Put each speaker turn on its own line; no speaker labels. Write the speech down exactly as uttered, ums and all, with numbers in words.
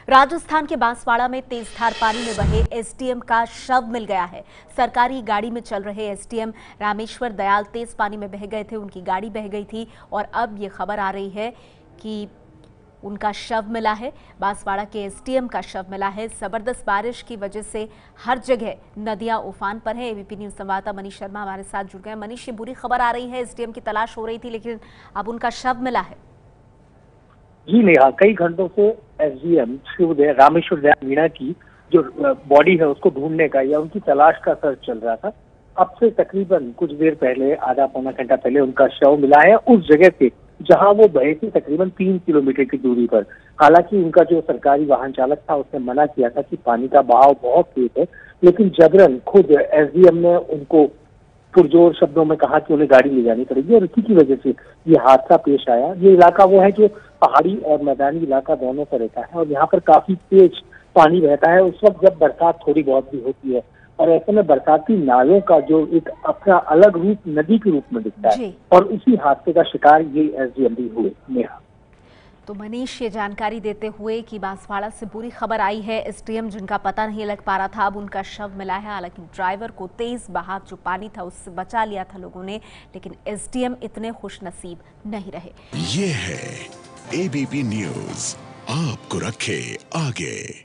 राजस्थान के बांसवाड़ा में तेजधार पानी में बहे एसडीएम का शव मिल गया है। सरकारी गाड़ी में चल रहे एसडीएम रामेश्वर दयाल तेज पानी में बह गए थे। उनकी गाड़ी बह गई थी और अब ये खबर आ रही है कि उनका शव मिला है। बांसवाड़ा के एसडीएम का शव मिला है। जबरदस्त बारिश की वजह से हर जगह नदियां उफान पर है। एबीपी न्यूज संवाददाता मनीष शर्मा हमारे साथ जुड़ गए। मनीष, ये बुरी खबर आ रही है, एसडीएम की तलाश हो रही थी लेकिन अब उनका शव मिला है।
जी नेहा, कई घंटों से एसडीएम शिवदया रामेश्वर दयाल मीणा की जो बॉडी है उसको ढूंढने का या उनकी तलाश का सर्च चल रहा था। अब से तकरीबन कुछ देर पहले, आधा पौना घंटा पहले उनका शव मिला है उस जगह पे जहां वो बहे थी, तकरीबन तीन किलोमीटर की दूरी पर। हालांकि उनका जो सरकारी वाहन चालक था उसने मना किया था कि पानी का बहाव बहुत तेज है, लेकिन जबरन खुद एसडीएम ने उनको पुरजोर शब्दों में कहा कि उन्हें गाड़ी ले जानी पड़ेगी और इसी की वजह से ये हादसा पेश आया। ये इलाका वो है जो पहाड़ी और मैदानी इलाका दोनों पर रहता है और यहाँ पर काफी तेज पानी बहता है उस वक्त जब बरसात थोड़ी बहुत भी होती है, और ऐसे में बरसाती नालों का जो एक अपना अलग रूप नदी के रूप में दिखता है, और उसी हादसे का शिकार ये एसडीएम भी हुए। नेहा,
तो मनीष ये जानकारी देते हुए कि बांसवाड़ा से बुरी खबर आई है, एसडीएम जिनका पता नहीं लग पा रहा था अब उनका शव मिला है। हालांकि ड्राइवर को तेज बहाव जो पानी था उससे बचा लिया था लोगों ने, लेकिन एसडीएम इतने खुशनसीब नहीं रहे।
ये है एबीपी न्यूज, आपको रखे आगे।